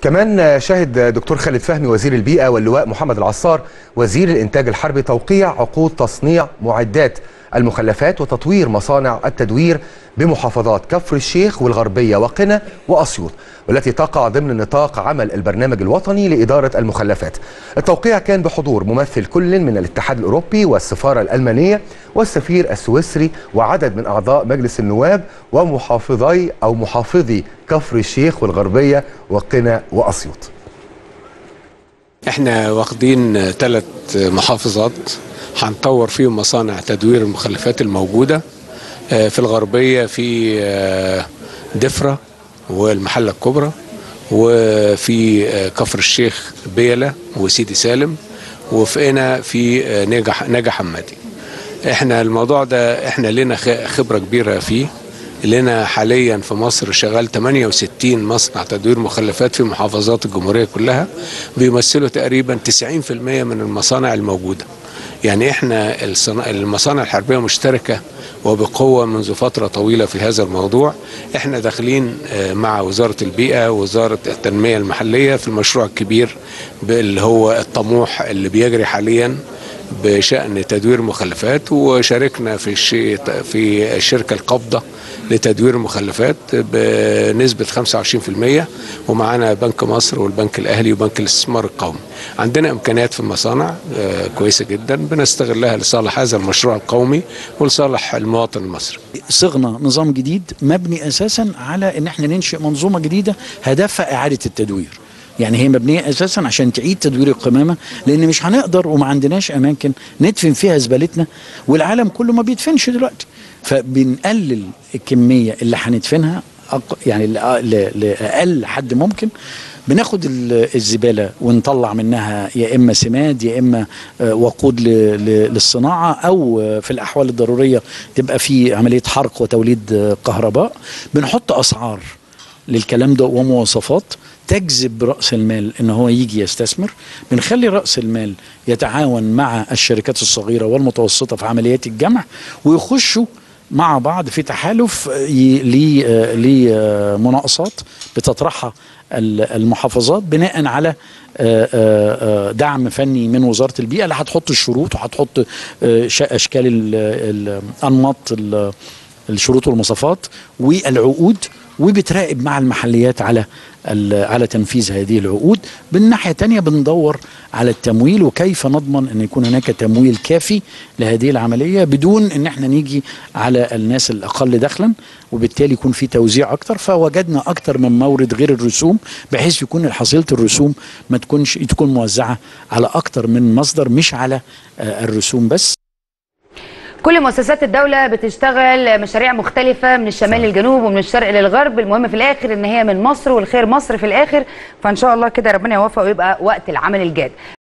كمان شهد دكتور خالد فهمي وزير البيئة واللواء محمد العصار وزير الإنتاج الحربي توقيع عقود تصنيع معدات المخلفات وتطوير مصانع التدوير بمحافظات كفر الشيخ والغربية وقنا وأسيوط، والتي تقع ضمن نطاق عمل البرنامج الوطني لإدارة المخلفات. التوقيع كان بحضور ممثل كل من الاتحاد الأوروبي والسفارة الألمانية والسفير السويسري وعدد من أعضاء مجلس النواب ومحافظي كفر الشيخ والغربية وقنا وأسيوط. احنا واخدين 3 محافظات هنطور فيهم مصانع تدوير المخلفات الموجودة. في الغربية في دفرة والمحلة الكبرى، وفي كفر الشيخ بيلة وسيدي سالم، وفي قنا في نجا حمادي. احنا الموضوع ده احنا لنا خبرة كبيرة فيه. لنا حاليا في مصر شغال 68 مصنع تدوير مخلفات في محافظات الجمهورية كلها، بيمثلوا تقريبا 90% من المصانع الموجودة. يعني احنا المصانع الحربية مشتركة وبقوة منذ فترة طويلة في هذا الموضوع. احنا داخلين مع وزارة البيئة ووزارة التنمية المحلية في المشروع الكبير اللي هو الطموح اللي بيجري حاليا بشأن تدوير مخلفات، وشاركنا في الشركة القابضة لتدوير المخلفات بنسبة 25%، ومعانا بنك مصر والبنك الأهلي وبنك الاستثمار القومي. عندنا إمكانيات في المصانع كويسة جدا بنستغلها لصالح هذا المشروع القومي ولصالح المواطن المصري. صغنا نظام جديد مبني أساسا على أن احنا ننشئ منظومة جديدة هدفها إعادة التدوير. يعني هي مبنية أساسا عشان تعيد تدوير القمامة، لأن مش هنقدر وما عندناش أماكن ندفن فيها زبالتنا، والعالم كله ما بيدفنش دلوقتي. فبنقلل الكمية اللي هندفنها يعني لأقل حد ممكن. بناخد الزبالة ونطلع منها يا إما سماد يا إما وقود للصناعة، أو في الأحوال الضرورية تبقى في عملية حرق وتوليد كهرباء. بنحط أسعار للكلام ده ومواصفات تجذب رأس المال ان هو يجي يستثمر. بنخلي رأس المال يتعاون مع الشركات الصغيرة والمتوسطة في عمليات الجمع، ويخشوا مع بعض في تحالف لمناقصات بتطرحها المحافظات بناء على دعم فني من وزارة البيئة، اللي هتحط الشروط وهتحط اشكال الانماط الشروط والمواصفات والعقود، وبتراقب مع المحليات على تنفيذ هذه العقود. بالناحية الثانية بندور على التمويل، وكيف نضمن أن يكون هناك تمويل كافي لهذه العملية بدون أن احنا نيجي على الناس الأقل دخلا، وبالتالي يكون في توزيع أكتر. فوجدنا أكتر من مورد غير الرسوم، بحيث يكون حصيلة الرسوم ما تكون موزعة على أكتر من مصدر، مش على الرسوم بس. كل مؤسسات الدولة بتشتغل مشاريع مختلفة من الشمال للجنوب ومن الشرق للغرب. المهم في الآخر إن هي من مصر والخير مصر في الآخر. فإن شاء الله كده ربنا يوفق ويبقى وقت العمل الجاد.